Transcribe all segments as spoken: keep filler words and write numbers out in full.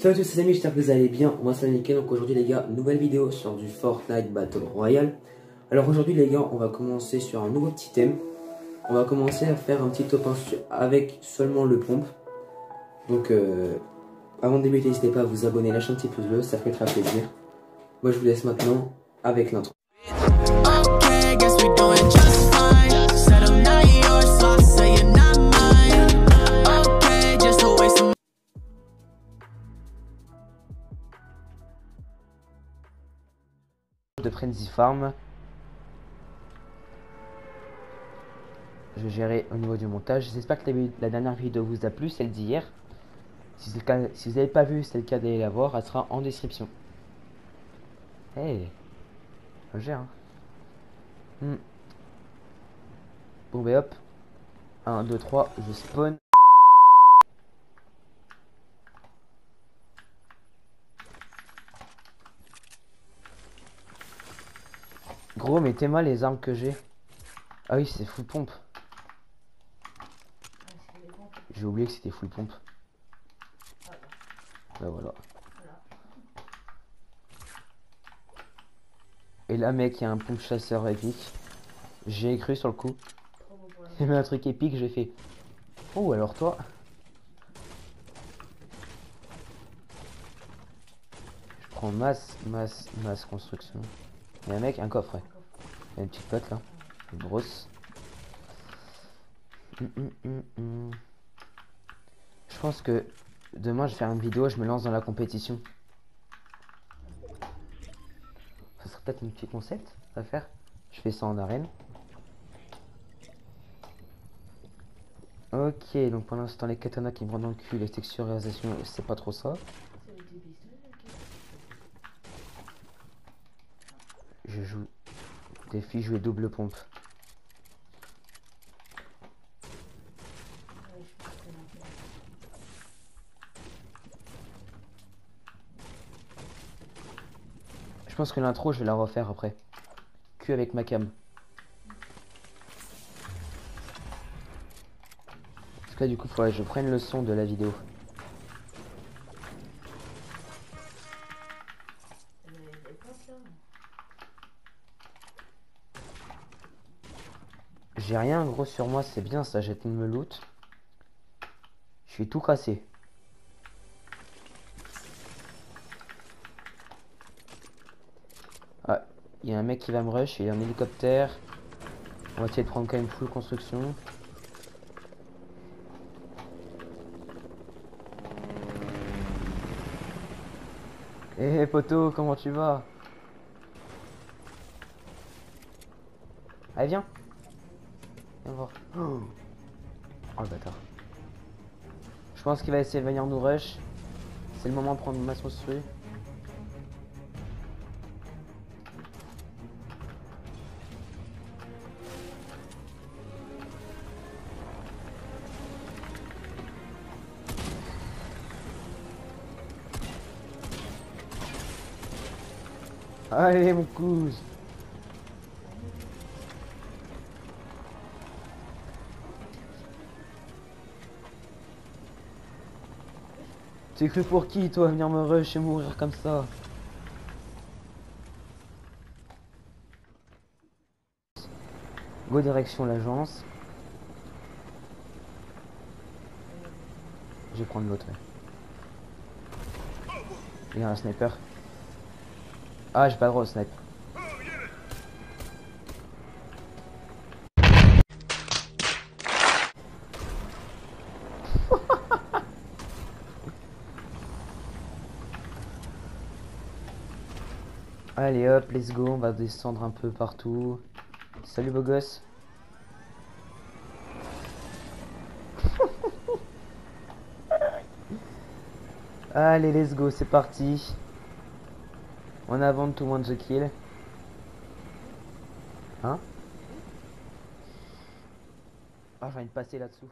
Salut à tous les amis, j'espère que vous allez bien, moi c'est nickel. Donc aujourd'hui les gars, nouvelle vidéo sur du Fortnite Battle Royale. Alors aujourd'hui les gars, on va commencer sur un nouveau petit thème. On va commencer à faire un petit top un avec seulement le pompe. Donc euh, avant de débuter, n'hésitez pas à vous abonner, lâcher un petit pouce bleu, ça fait très plaisir. Moi je vous laisse maintenant avec l'intro. De Frenzy Farm. Je vais gérer au niveau du montage. J'espère que la, la dernière vidéo vous a plu, celle d'hier. Si c'est le cas, si vous n'avez pas vu, c'est le cas d'aller la voir, elle sera en description. Hey, je gère. Hein. Hmm. Bon, ben hop. un, deux, trois, je spawn. Gros, mettez-moi les armes que j'ai. Ah oui, c'est full pompe. J'ai oublié que c'était full pompe. Bah voilà. Et là, mec, il y a un pompe chasseur épique. J'ai cru sur le coup. Il y avait un truc épique, j'ai fait. Oh, alors toi. Je prends masse, masse, masse construction. Il y a un mec, un coffre. Ouais. Il y a une petite pote là. Une grosse. Hum, hum, hum, hum. Je pense que demain, je vais faire une vidéo, je me lance dans la compétition. Ce serait peut-être un petit concept à faire. Je fais ça en arène. Ok, donc pour l'instant, les katanas qui me rendent dans le cul, les texturisations, c'est pas trop ça. Je joue défi jouer double pompe. Je pense que l'intro, je vais la refaire après. Que avec ma cam. Parce que là, du coup, il faudrait que je prenne le son de la vidéo. J'ai rien gros sur moi, c'est bien ça, j'ai me loot. Je suis tout cassé. Ah, il y a un mec qui va me rush, il y a un hélicoptère. On va essayer de prendre quand même full construction. Eh hey, poto, comment tu vas? Allez viens. Viens voir. Oh, oh le bâtard. Je pense qu'il va essayer de venir nous rush. C'est le moment de prendre masse construit. Allez mon cousin. T'es cru pour qui toi venir me rush et mourir comme ça? Go direction l'agence. Je vais prendre l'autre. Ouais. Il y a un sniper. Ah j'ai pas le droit au sniper. Allez hop, let's go, on va descendre un peu partout. Salut beau gosse. Allez, let's go, c'est parti. En avant de tout le monde the kill. Hein? Ah, j'ai envie de passer là-dessous.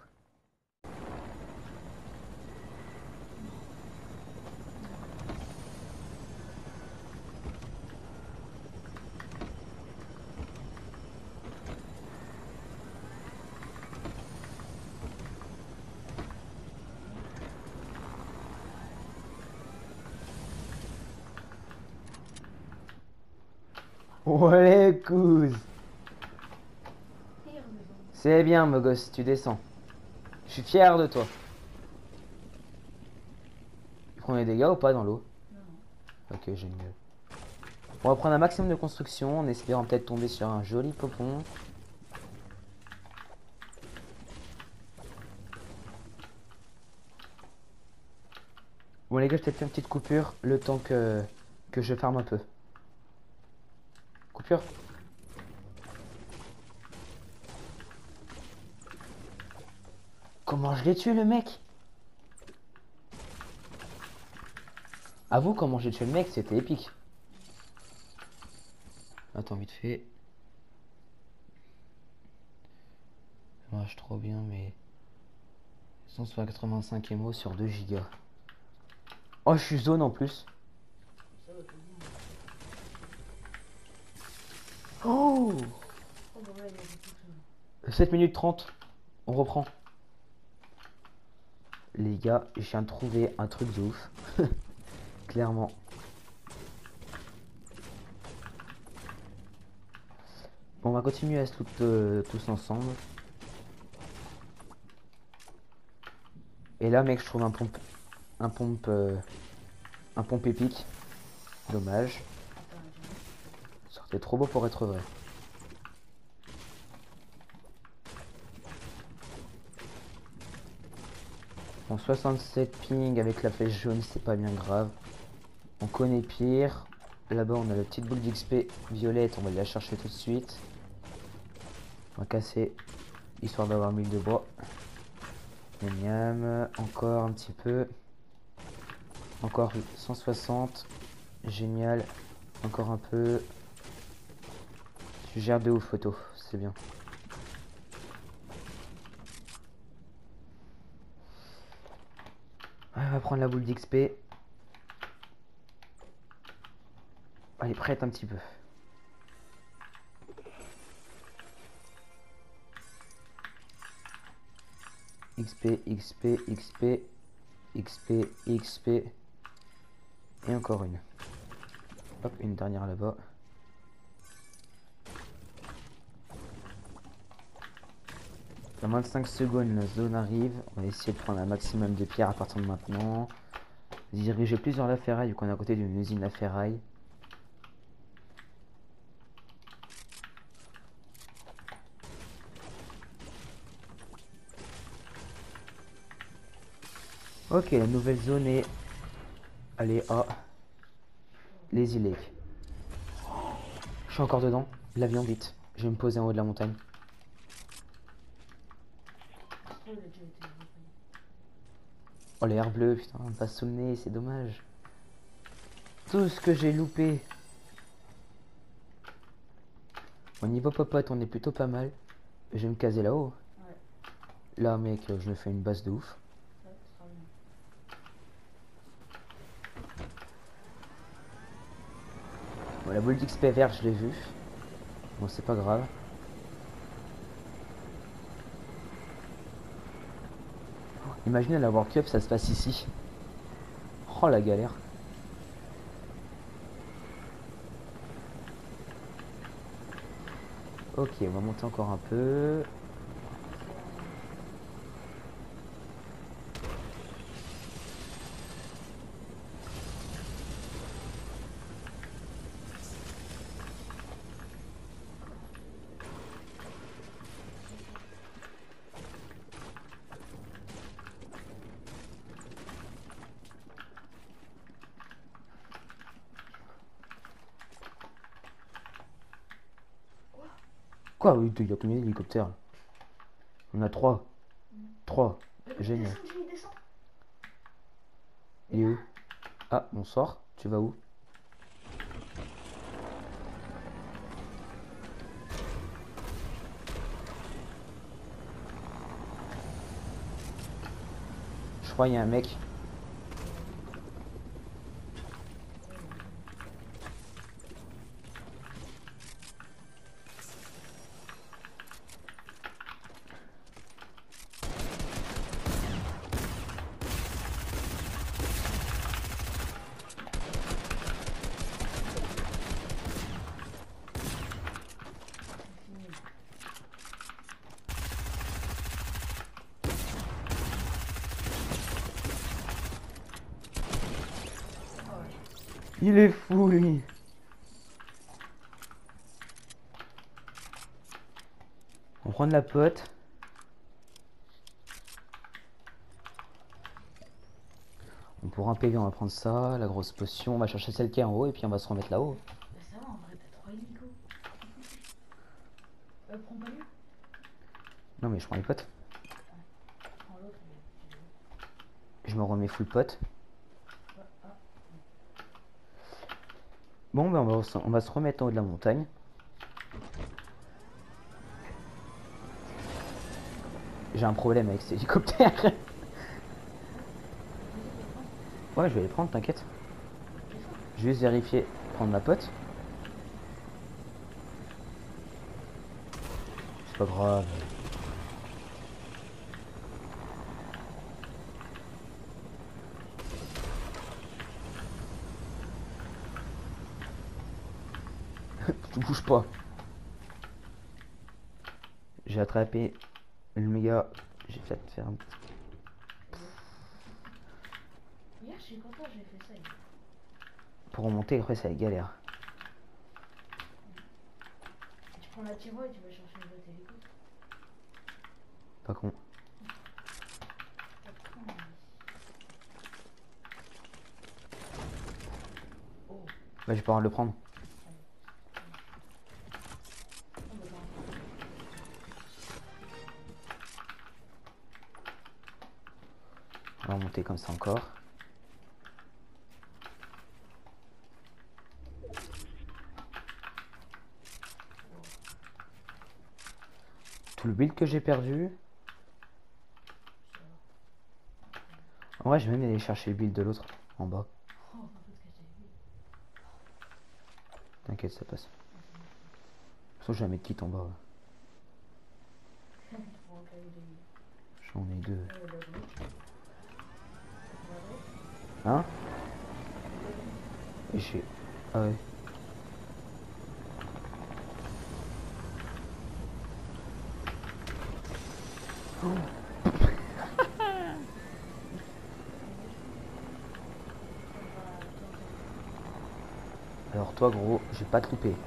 Ouais, couze. C'est bien, mon gosse, tu descends. Je suis fier de toi. Tu prends des dégâts ou pas dans l'eau? Non. Ok, génial. On va prendre un maximum de construction en espérant peut-être tomber sur un joli popon. Bon les gars, je vais peut-être faire une petite coupure le temps que, que je farme un peu. Coupure. Comment je l'ai tué le mec? Avoue comment j'ai tué le mec, c'était épique. Attends, vite fait. Ça marche trop bien, mais... cent quatre-vingt-cinq émo sur deux gigas. Oh, je suis zone en plus. Oh, sept minutes trente. On reprend. Les gars, je viens de trouver un truc de ouf. Clairement. Bon, on va continuer à se loot euh, tous ensemble. Et là, mec, je trouve un pompe... Un pompe... Euh, un pompe épique. Dommage. C'était trop beau pour être vrai. Bon, soixante-sept ping avec la flèche jaune, c'est pas bien grave. On connaît pire. Là-bas, on a la petite boule d'X P violette. On va la chercher tout de suite. On va casser, histoire d'avoir mille de bois. Miam, encore un petit peu. Encore cent soixante. Génial. Encore un peu. Tu gères de ouf, photo. C'est bien. On va prendre la boule d'X P. Elle est prête un petit peu. X P, X P, X P, X P, X P. Et encore une. Hop, une dernière là-bas. Dans moins de cinq secondes, la zone arrive. On va essayer de prendre un maximum de pierres à partir de maintenant. Diriger plus vers la ferraille, vu qu'on est à côté d'une usine à ferraille. Ok, la nouvelle zone est... Allez, à... Les îles. Je suis encore dedans. L'avion, vite. Je vais me poser en haut de la montagne. Oh, les airs bleus, putain, on me passe sous le nez, c'est dommage. Tout ce que j'ai loupé. Au niveau popote, on est plutôt pas mal. Je vais me caser là-haut. Ouais. Là, mec, je me fais une base de ouf. Ouais, bon, la boule d'X P verte, je l'ai vue. Bon, c'est pas grave. Oh, imaginez la World Cup, ça se passe ici. Oh, la galère. Ok, on va monter encore un peu. Quoi? Oui, il y a combien d'hélicoptères? On a trois. trois. Génial. Il est où? Ah, bonsoir. Tu vas où? Je crois qu'il y a un mec. Il est fou, lui. On va prendre la pote. On pourra un P V, on va prendre ça, la grosse potion, on va chercher celle qui est en haut et puis on va se remettre là-haut. Bah ça va, en vrai, t'as trois hélicos. Euh, prends pas lui. Non mais je prends les potes. Prends l'autre. Je me remets full pote. Bon, ben on va, on va se remettre en haut de la montagne. J'ai un problème avec ces hélicoptères. Ouais, je vais les prendre, t'inquiète. Je vais juste vérifier, prendre ma pote. C'est pas grave. Tu bouges pas. J'ai attrapé le méga. J'ai fait faire un. Hier, je suis content, j'ai fait ça. Hier. Pour remonter, après, ça va être galère. Tu prends la tiro et tu vas chercher une boîte hélico. Pas con. Oh. Bah, je vais pouvoir le prendre. On va monter comme ça encore. Tout le build que j'ai perdu. En vrai, je vais même aller chercher le build de l'autre en bas. T'inquiète, ça passe. De toute façon, je vais mettre kit en bas. J'en ai deux. Hein? Et j'ai... Ah ouais. Oh. Alors toi gros, j'ai pas te loupé.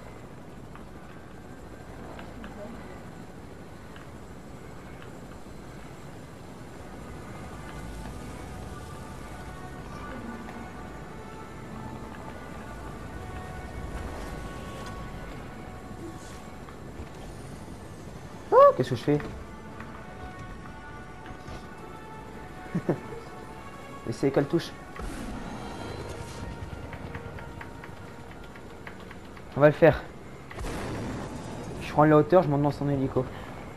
Oh, qu'est-ce que je fais? Et c'est quelle touche? On va le faire. Je prends la hauteur, je monte dans son hélico.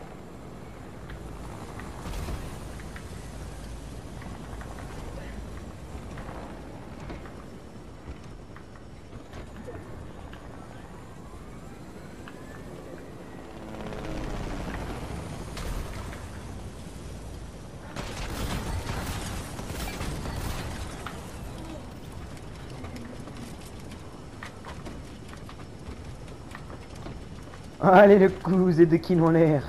Allez le coulouse et de qui en l'air.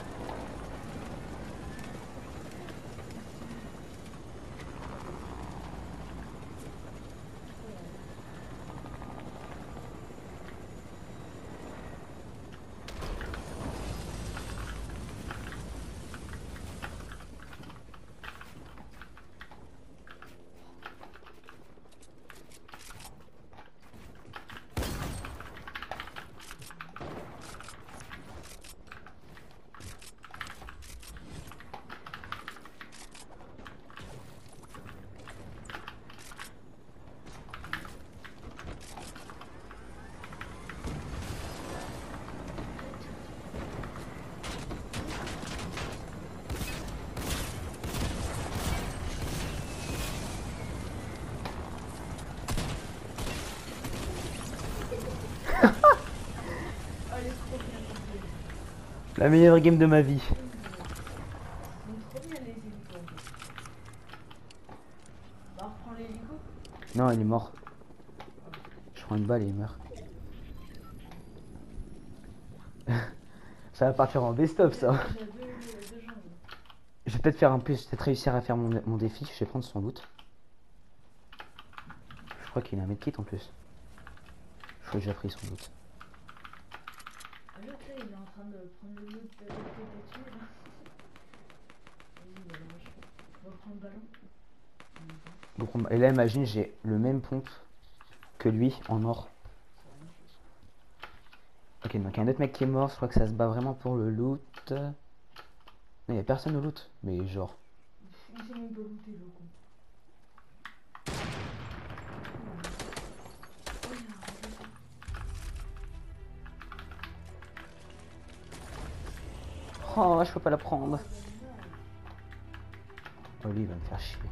La meilleure game de ma vie. Non, il est mort. Je prends une balle et il meurt. Ça va partir en best-of ça. Je vais peut-être faire un peu, peut-être réussir à faire mon, mon défi. Je vais prendre son loot. Je crois qu'il a un medkit en plus. Faut que j'apprécie son doute. Ah, là, tu sais, il est en train de prendre le loot de l'autre côté dessus, là. Vas-y, il va lâcher. On va prendre le ballon. Donc, on- et là, imagine, j'ai le même pompe que lui en or. Ok, donc il y a un autre mec qui est mort. Je crois que ça se bat vraiment pour le loot. Non, il n'y a personne au loot. Mais genre. Il s'est même pas looté, le con. Oh, il a arrêté. Oh, je peux pas la prendre. Oh, lui, il va me faire chier.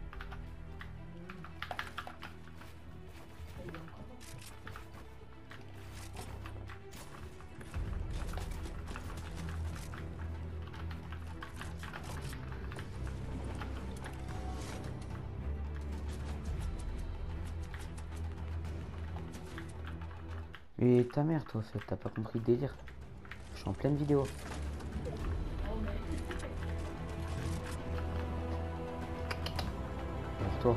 Et ta mère, toi, fait, t'as pas compris le délire. Je suis en pleine vidéo. Pour toi.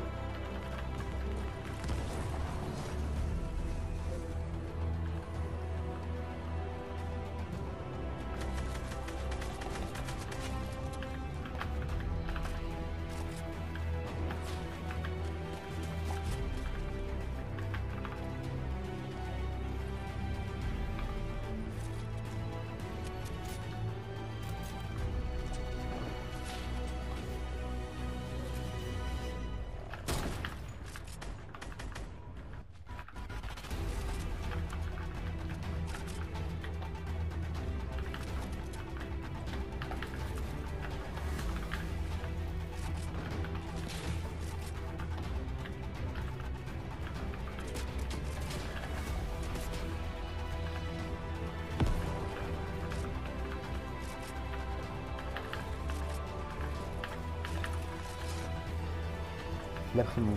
Il a pris mon...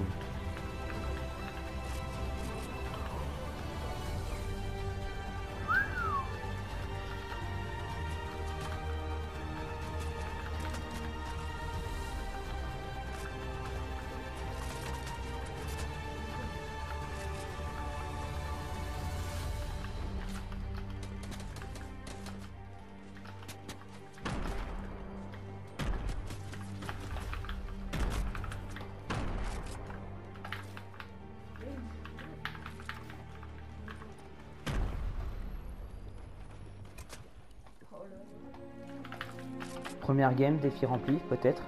Première game, défi rempli, peut-être.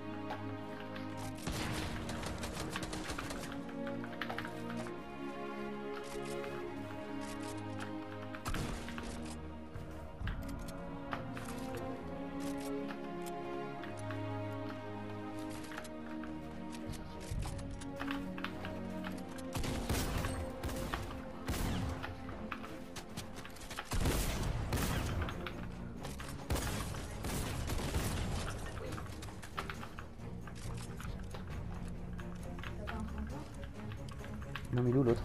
Non mais où l'autre?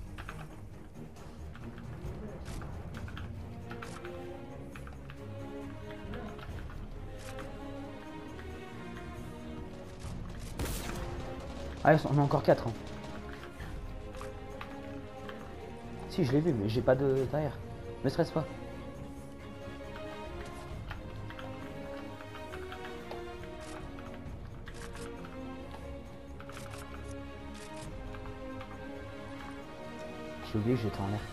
Ah, on a encore quatre. Hein. Si, je l'ai vu, mais j'ai pas de derrière. Ne stresse pas. J'ai oublié que j'étais en l'air.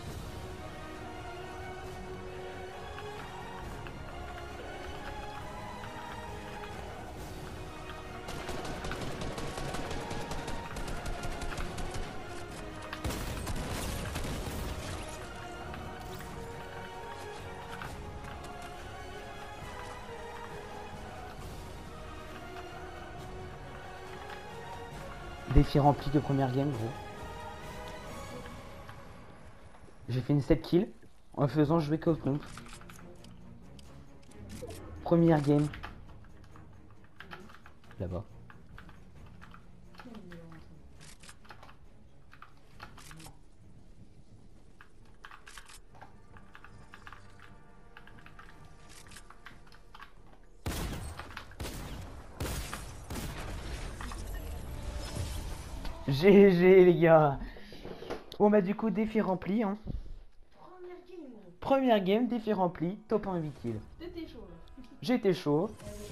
Défi rempli de première game, gros. J'ai fait une sept kills en faisant jouer qu'aux pompes. Première game. Là-bas. G G les gars. Bon bah du coup défi rempli hein. Première game, gros. Première game, défi rempli, top un huit kills. T'étais chaud là. J'étais chaud. Allez,